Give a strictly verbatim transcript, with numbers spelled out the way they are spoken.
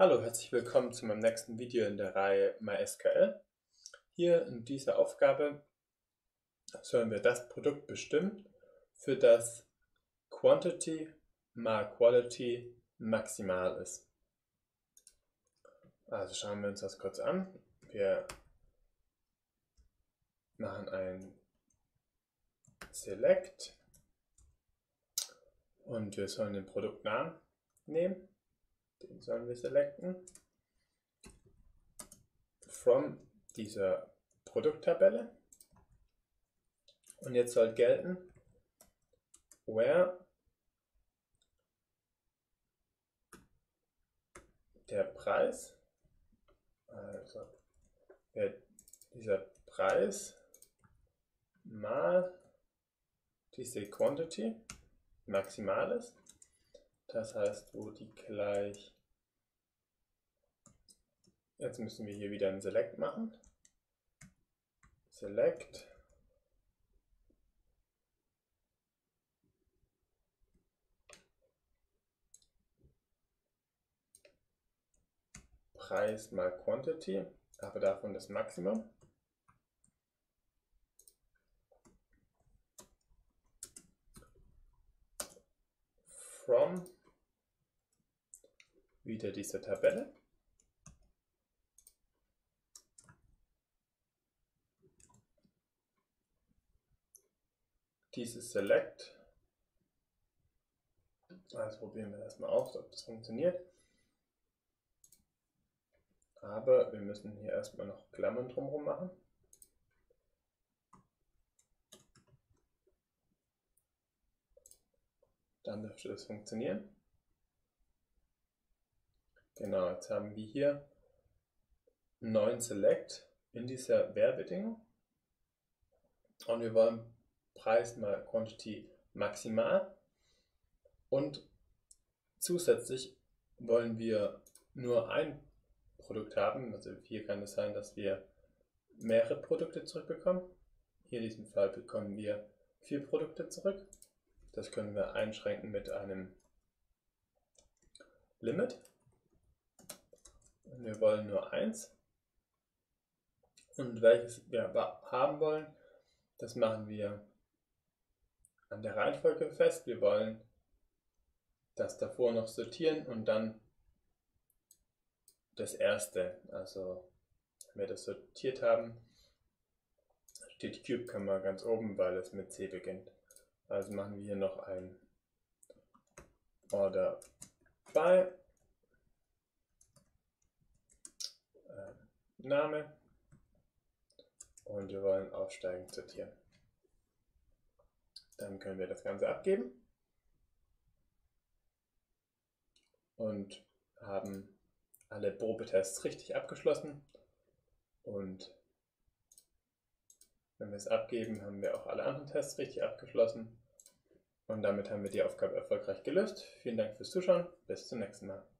Hallo, herzlich willkommen zu meinem nächsten Video in der Reihe MySQL. Hier in dieser Aufgabe sollen wir das Produkt bestimmen, für das Quantity mal Quality maximal ist. Also schauen wir uns das kurz an. Wir machen ein Select und wir sollen den Produktnamen nehmen. Den sollen wir selecten. From dieser Produkttabelle. Und jetzt soll gelten, where der Preis, also dieser Preis mal diese Quantity maximal ist. Das heißt, wo die gleich, jetzt müssen wir hier wieder ein Select machen. Select Preis mal Quantity, aber davon das Maximum. From wieder diese Tabelle. Dieses Select. Also probieren wir das mal aus, ob das funktioniert. Aber wir müssen hier erstmal noch Klammern drumherum machen. Dann dürfte das funktionieren. Genau, jetzt haben wir hier einen neuen Select in dieser Where-Bedingung. Und wir wollen Preis mal Quantity maximal. Und zusätzlich wollen wir nur ein Produkt haben. Also hier kann es sein, dass wir mehrere Produkte zurückbekommen. Hier in diesem Fall bekommen wir vier Produkte zurück. Das können wir einschränken mit einem Limit. Und wir wollen nur eins. Und welches wir haben wollen, das machen wir an der Reihenfolge fest. Wir wollen das davor noch sortieren und dann das erste. Also wenn wir das sortiert haben, steht Cube ganz oben, weil es mit C beginnt. Also machen wir hier noch ein Order by äh, Name und wir wollen aufsteigend sortieren. Dann können wir das Ganze abgeben und haben alle Probetests richtig abgeschlossen. Und wenn wir es abgeben, haben wir auch alle anderen Tests richtig abgeschlossen. Und damit haben wir die Aufgabe erfolgreich gelöst. Vielen Dank fürs Zuschauen. Bis zum nächsten Mal.